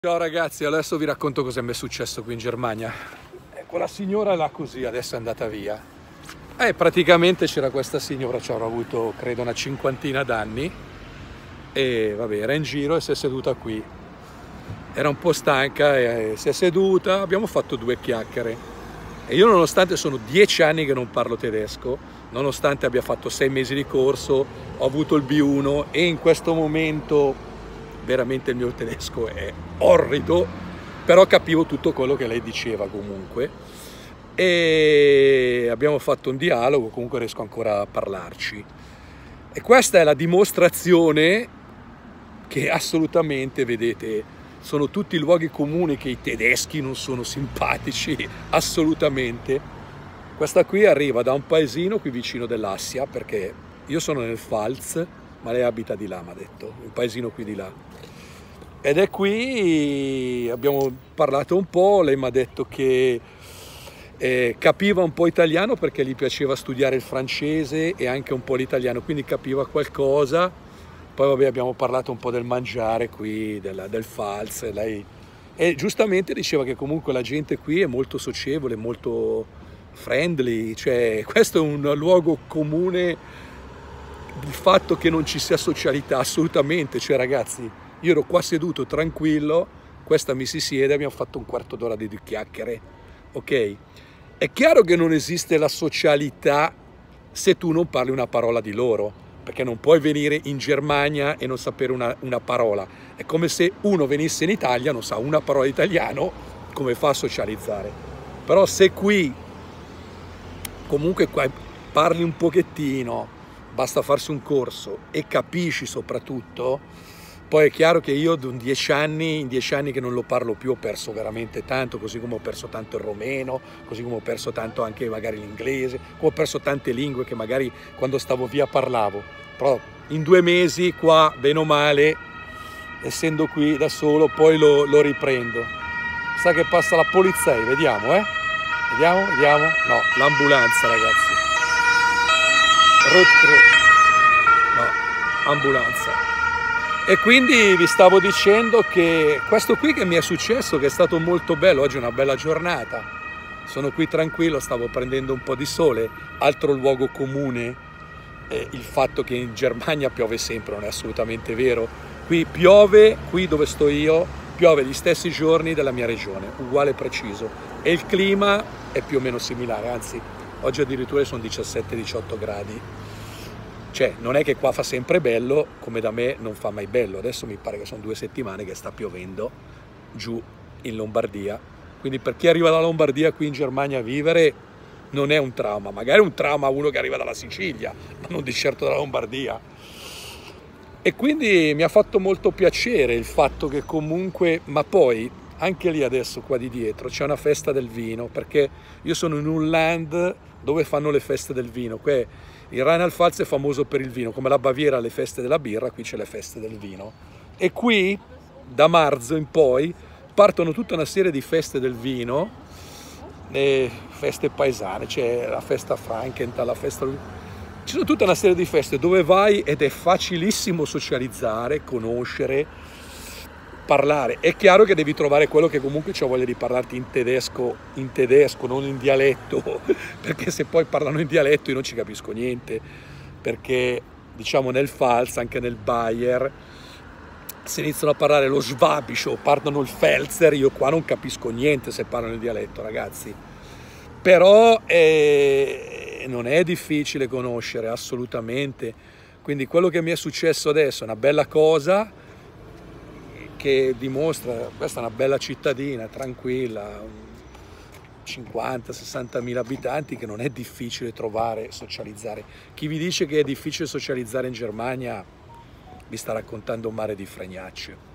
Ciao ragazzi, adesso vi racconto cosa mi è successo qui in Germania. Quella signora là così, adesso è andata via. Praticamente c'era questa signora, ci avrà avuto credo una cinquantina d'anni e vabbè, era in giro e si è seduta qui. Era un po' stanca e si è seduta, abbiamo fatto due chiacchiere. E io, nonostante sono 10 anni che non parlo tedesco, nonostante abbia fatto 6 mesi di corso, ho avuto il B1 e in questo momento veramente il mio tedesco è orrido, però capivo tutto quello che lei diceva comunque e abbiamo fatto un dialogo, comunque riesco ancora a parlarci. E questa è la dimostrazione che assolutamente, vedete, sono tutti luoghi comuni che i tedeschi non sono simpatici, assolutamente. Questa qui arriva da un paesino qui vicino dell'Assia, perché io sono nel Pfalz, ma lei abita di là, mi ha detto, un paesino qui di là. Ed è qui, abbiamo parlato un po', lei mi ha detto che capiva un po' italiano perché gli piaceva studiare il francese e anche un po' l'italiano, quindi capiva qualcosa. Poi vabbè, abbiamo parlato un po' del mangiare qui, del Pfalz, e giustamente diceva che comunque la gente qui è molto socievole, molto friendly, cioè questo è un luogo comune, il fatto che non ci sia socialità, assolutamente, cioè ragazzi, io ero qua seduto tranquillo, questa mi si siede, abbiamo fatto un quarto d'ora di chiacchiere, ok? È chiaro che non esiste la socialità se tu non parli una parola di loro, perché non puoi venire in Germania e non sapere una parola. È come se uno venisse in Italia, non sa una parola di italiano, come fa a socializzare? Però se qui, comunque qua parli un pochettino, basta farsi un corso e capisci soprattutto. Poi è chiaro che io in 10 anni che non lo parlo più ho perso veramente tanto, così come ho perso tanto il romeno, così come ho perso tanto anche magari l'inglese, come ho perso tante lingue che magari quando stavo via parlavo. Però in 2 mesi qua, bene o male, essendo qui da solo, poi lo riprendo. Sa che passa la polizia, vediamo, Vediamo? No, l'ambulanza, ragazzi. No, ambulanza. E quindi vi stavo dicendo che questo qui che mi è successo, che è stato molto bello, oggi è una bella giornata, sono qui tranquillo, stavo prendendo un po' di sole. Altro luogo comune, il fatto che in Germania piove sempre, non è assolutamente vero. Qui piove, qui dove sto io, piove gli stessi giorni della mia regione, uguale e preciso, e il clima è più o meno similare, anzi oggi addirittura sono 17-18 gradi. Cioè, non è che qua fa sempre bello, come da me non fa mai bello. Adesso mi pare che sono 2 settimane che sta piovendo giù in Lombardia. Quindi per chi arriva dalla Lombardia qui in Germania a vivere non è un trauma. Magari è un trauma a uno che arriva dalla Sicilia, ma non di certo dalla Lombardia. E quindi mi ha fatto molto piacere il fatto che comunque, ma poi anche lì adesso qua di dietro c'è una festa del vino, perché io sono in un land dove fanno le feste del vino. Il Rheinland-Pfalz è famoso per il vino, come la Baviera ha le feste della birra, qui c'è le feste del vino. E qui, da marzo in poi, partono tutta una serie di feste del vino, feste paesane, c'è la festa Frankenthal, la festa... Ci sono tutta una serie di feste dove vai ed è facilissimo socializzare, conoscere, parlare. È chiaro che devi trovare quello che comunque c'ha voglia di parlarti in tedesco, non in dialetto, perché se poi parlano in dialetto io non ci capisco niente, perché diciamo nel Pfalz, anche nel Bayer, se iniziano a parlare lo Schwabisch o parlano il Pfälzer, io qua non capisco niente se parlano il dialetto, ragazzi. Però non è difficile conoscere, assolutamente. Quindi quello che mi è successo adesso è una bella cosa, che dimostra, questa è una bella cittadina, tranquilla, 50-60 mila abitanti, che non è difficile trovare, socializzare. Chi vi dice che è difficile socializzare in Germania vi sta raccontando un mare di fregnacce.